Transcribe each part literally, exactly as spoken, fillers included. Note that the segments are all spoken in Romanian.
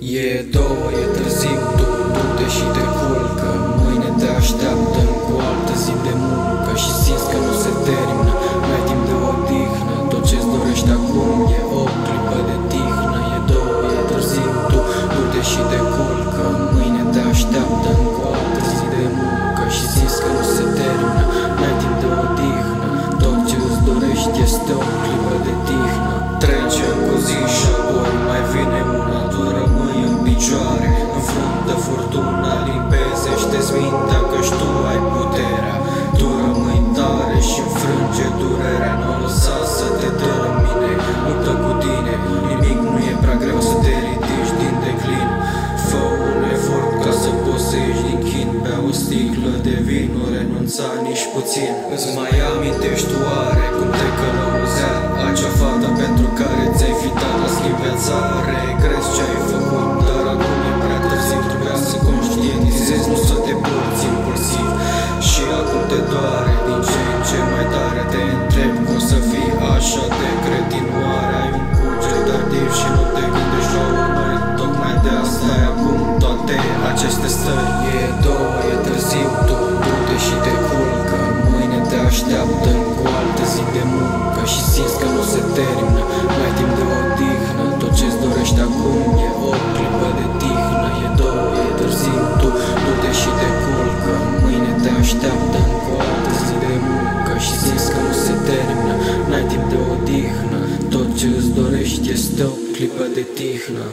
E două, e târziu, tu du-te și te culcă. Mâine te așteaptă cu o altă zi de muncă și simți că nu se termină, n-ai timp de odihnă. Tot ce-ți dorești acum e o clipă de tihnă. E două, e târziu, tu du-te și te culcă. Mâine te așteaptă cu o altă zi de muncă și simți că nu se termină, n-ai timp de odihnă. Tot ce-ți dorești este o clipă de tihnă. Trece cu zi și apoi mai vine una, tu rămâi în picioare. Înfruntă furtuna, limpezește-ți mintea că-și tu ai puterea. Tu rămâi tare și înfrânge durerea, nu o lăsa să te dărâmine. Luptă cu tine, nimic nu e prea greu să te ridici din declin. Fă un efort ca să poți să ieși din chin. Bea o sticlă de vin, nu renunța nici puțin. Îți mai amintești oare cum te călăuzea acea fată pentru care ți-ai fi dat la schimbeața? Regrezi ce ai făcut, dar acum e prea târziu. Trebuia să conștientizezi, nu să te porți impulsiv. Și acum te doare din ce în ce mai tare. Te întreb cum să fii așa de cretin. Oare ai un cuget tardiv și nu te gândești la urmări? Tocmai de asta ai acum toate aceste stări. E două, e târziu, tu du-te și te culcă. Mâine te așteaptă cu o altă zi de muncă și simți că nu se termină, n-ai timp de odihnă. Tot ce-ți dorești acum e o clipă de tihnă. E două, e târziu, tu du-te și te culcă. Mâine te așteaptă cu o altă zi de muncă și simți că nu se termină, n-ai timp de odihnă. Tot ce-ți dorești este o clipă de tihnă.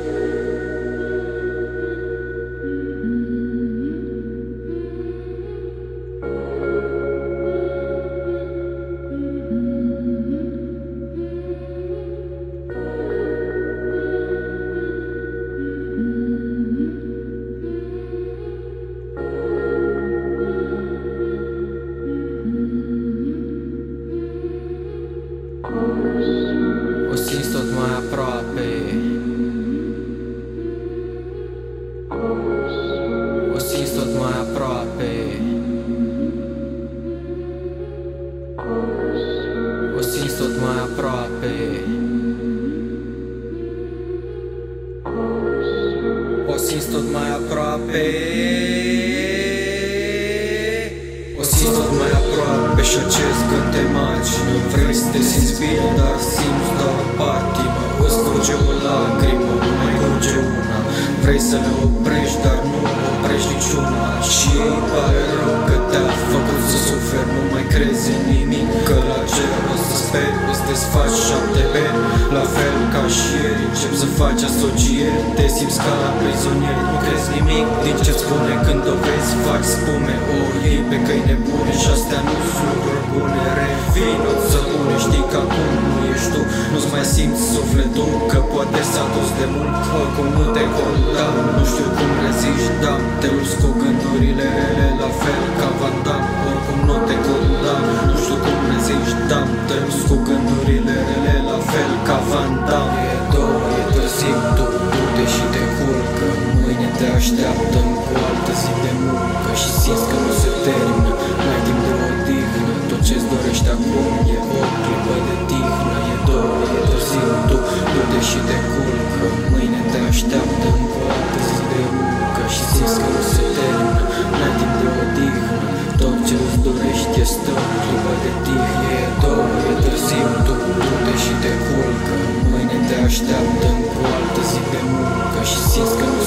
O simți tot mai aproape. O simți tot mai aproape. O simți tot mai aproape. O simți tot mai aproape. O simți tot mai aproape și acest când te maci. Nu vrei să te simți bine, dar simți doar patimă. Îți curge o lacrimă, nu mai curge una. Vrei să le oprești, dar nu oprești niciuna. Și îi pare rău că te-a făcut să suferi. Nu mai crezi în nimic, că la cer o să speri. Îți desfaci șapte beni, la fel ca și ieri. Începi să faci asocieri, te simți ca la prizonier. Nu crezi nimic din ce-ți spune când o vezi. Faci spume, o iei pe căi nebune și astea nu sunt lucruri bune. Revii, nu-ți să pune, știi că acum nu ești tu. Nu-ți mai simți sufletul, că poate s-a dus de mult. Oricum nu te condamn, nu știu cum reziști, da. Te lupți cu gândurile rele, la fel ca Van Damme. Oricum nu te condamn, nu știu cum reziști, da. Te lupți cu gândurile rele, la fel ca Van Damme. E două, e târziu, tu du-te și te culcă. Mâine te așteaptă cu o altă zi de muncă și simți că nu se termină, n-ai timp de odihnă. Tot ce-ți dorești acum e o clipă de tihnă. E două, e târziu, tu du-te și te culcă. Mâine te așteaptă cu o altă zi de muncă și simți că nu se termină, n-ai timp de odihnă. Tot ce-ți dorești este o clipă de tihnă. E două, e târziu, tu du-te și te culcă. Mâine te așteaptă cu o altă zi de muncă și simți că